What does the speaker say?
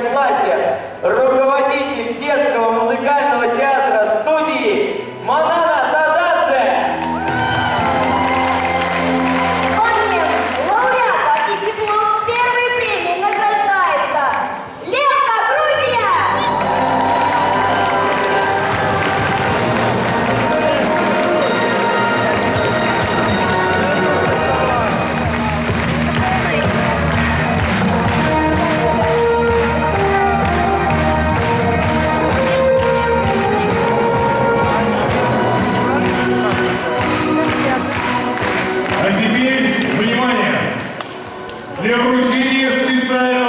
классе руководитель детского музыкального театра студии Манана Тададзе. Званием лауреата и диплом первой премии награждается Ленка, Грузия! А теперь, внимание, для вручения специального